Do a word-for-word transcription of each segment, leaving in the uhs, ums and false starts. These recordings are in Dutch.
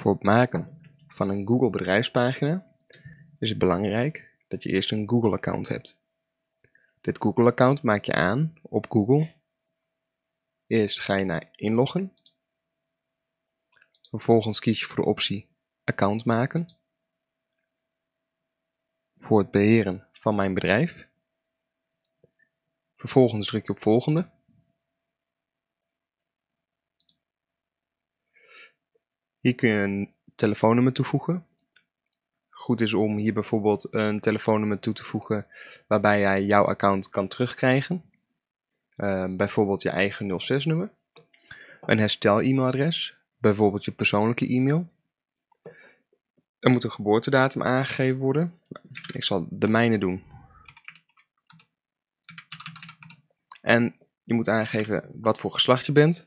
Voor het maken van een Google bedrijfspagina is het belangrijk dat je eerst een Google account hebt. Dit Google account maak je aan op Google. Eerst ga je naar inloggen. Vervolgens kies je voor de optie account maken. Voor het beheren van mijn bedrijf. Vervolgens druk je op volgende. Hier kun je een telefoonnummer toevoegen. Goed is om hier bijvoorbeeld een telefoonnummer toe te voegen waarbij jij jouw account kan terugkrijgen. Uh, bijvoorbeeld je eigen nul zes nummer. Een herstel e-mailadres, bijvoorbeeld je persoonlijke e-mail. Er moet een geboortedatum aangegeven worden. Ik zal de mijne doen. En je moet aangeven wat voor geslacht je bent.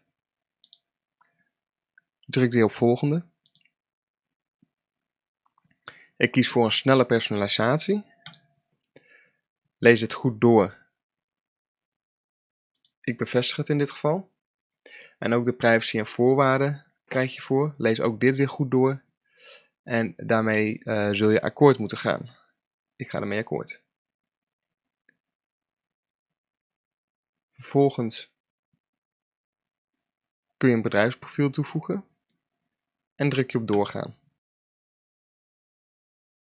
Druk hier op volgende. Ik kies voor een snelle personalisatie. Lees het goed door. Ik bevestig het in dit geval. En ook de privacy en voorwaarden krijg je voor. Lees ook dit weer goed door. En daarmee uh, zul je akkoord moeten gaan. Ik ga ermee akkoord. Vervolgens kun je een bedrijfsprofiel toevoegen. En druk je op doorgaan.